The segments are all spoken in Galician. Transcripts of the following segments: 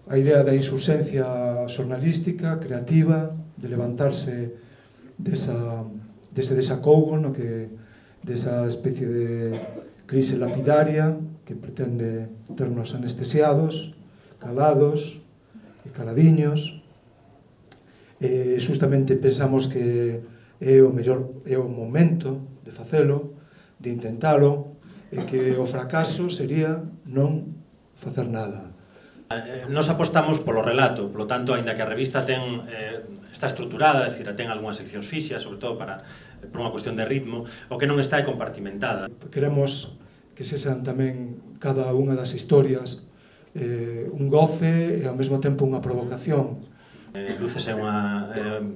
a idea da insurxencia xornalística, creativa, de levantarse dese desacougo, no que desa especie de crise lapidaria que pretende ternos anestesiados, calados e caladiños. Justamente pensamos que é o momento de facelo, de intentalo, e que o fracaso sería non facer nada. Nos apostamos polo relato, polo tanto, aínda que a revista está estruturada, é dicir, ten algunhas seccións fixas, sobre todo por unha cuestión de ritmo, o que non está é compartimentada. Queremos que sexan tamén cada unha das historias un goce e ao mesmo tempo unha provocación. Luces é unha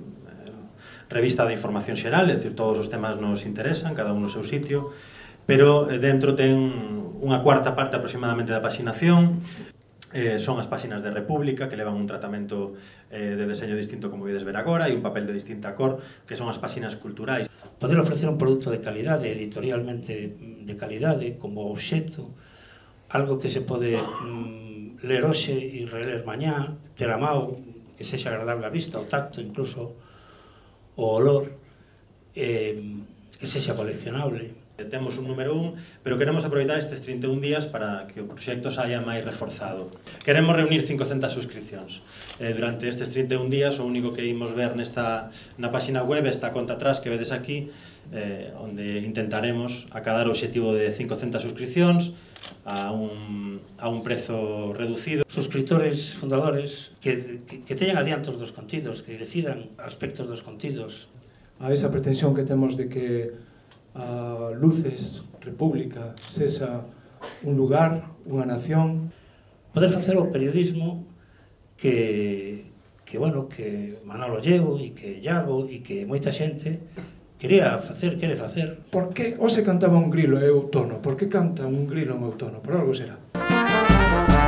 revista de información xeral, é dicir, todos os temas nos interesan, cada un no seu sitio, pero dentro ten unha cuarta parte aproximadamente da paxinación. Son as páxinas de República, que levan un tratamento de deseño distinto, como vedes ver agora, e un papel de distinta cor, que son as páxinas culturais. Poder ofrecer un produto de calidade, editorialmente de calidade, como obxecto, algo que se pode ler hoxe e reler mañá, ter a mao, que sexa agradable a vista, o tacto, incluso o olor, que sexa coleccionable. Temos un número 1, pero queremos aproveitar estes 31 días para que o proxecto saia máis reforzado. Queremos reunir 500 suscripcións. Durante estes 31 días, o único que imos ver na páxina web esta conta atrás que vedes aquí, onde intentaremos acadar o obxectivo de 500 suscripcións a un prezo reducido. Suscriptores, fundadores, que teñan adiantos dos contidos, que decidan aspectos dos contidos. A esa pretensión que temos de que a Luces, República, sexa un lugar, unha nación. Poder facer o periodismo que Manolo Llego e que Iago e que moita xente quere facer. Por que hoxe cantaba un grilo e outono? Por que canta un grilo en outono? Por algo será.